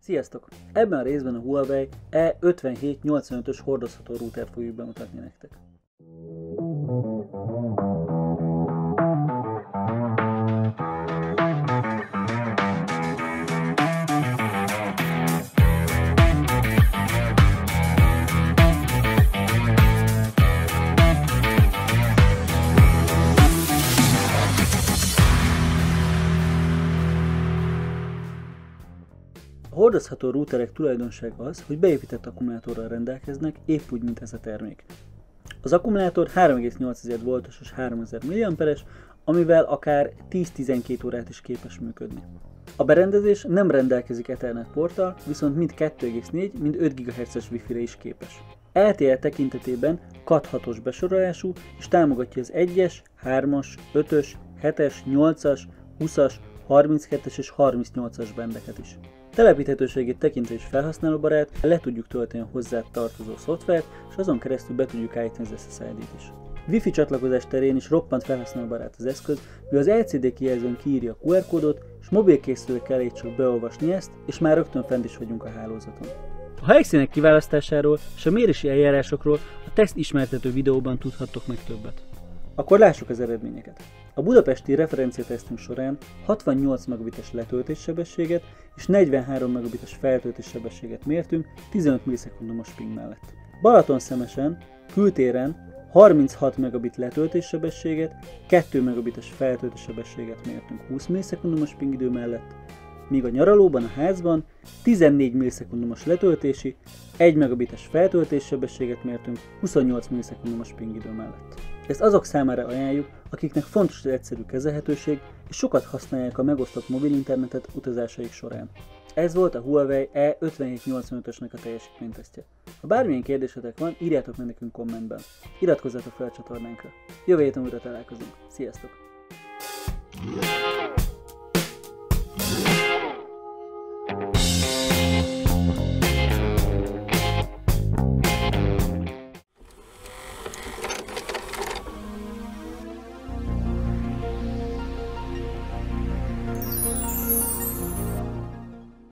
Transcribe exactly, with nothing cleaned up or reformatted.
Sziasztok! Ebben a részben a Huawei E ötvenhét nyolcvanötös hordozható routert fogjuk bemutatni nektek. A hordozható routerek tulajdonsága az, hogy beépített akkumulátorral rendelkeznek, épp úgy, mint ez a termék. Az akkumulátor három egész nyolc voltos és háromezer milliamperes, amivel akár tíz-tizenkét órát is képes működni. A berendezés nem rendelkezik Ethernet porttal, viszont mind kettő egész négy, mind öt gigahertzes Wi-Fi-re is képes. el té é tekintetében cat hatos besorolású, és támogatja az egyes, hármas, ötös, hetes, nyolcas, húszas, harminckettes és harmincnyolcas bendeket is. Telepíthetőségét tekintve is felhasználóbarát, le tudjuk tölteni a hozzá tartozó szoftvert, és azon keresztül be tudjuk állítani az es es i dét is. Wi-Fi csatlakozás terén is roppant felhasználóbarát az eszköz, mivel az el cé dé kijelzőn kiírja a kú er kódot, és mobilkészülékkel elég csak beolvasni ezt, és már rögtön fent is vagyunk a hálózaton. A helyszínek kiválasztásáról és a mérési eljárásokról a teszt ismertető videóban tudhattok meg többet. Akkor lássuk az eredményeket. A budapesti referenciatesztünk során hatvannyolc megabites letöltéssebességet és negyvenhárom megabites feltöltéssebességet mértünk tizenöt millisekundumos ping mellett. Balatonszemesen, kültéren harminchat megabit letöltéssebességet, két megabites feltöltéssebességet mértünk húsz millisekundumos ping idő mellett, míg a nyaralóban, a házban tizennégy millisekundumos letöltési, egy megabites feltöltéssebességet mértünk huszonnyolc millisekundumos ping idő mellett. Ezt azok számára ajánljuk, akiknek fontos az egyszerű kezelhetőség, és sokat használják a megosztott mobil internetet utazásaik során. Ez volt a Huawei E ötvenhét nyolcvanötösnek a teljesítménytesztje. Ha bármilyen kérdésetek van, írjátok meg nekünk kommentben. Iratkozzatok fel a csatornánkra. Jövő héten újra találkozunk. Sziasztok! Yeah.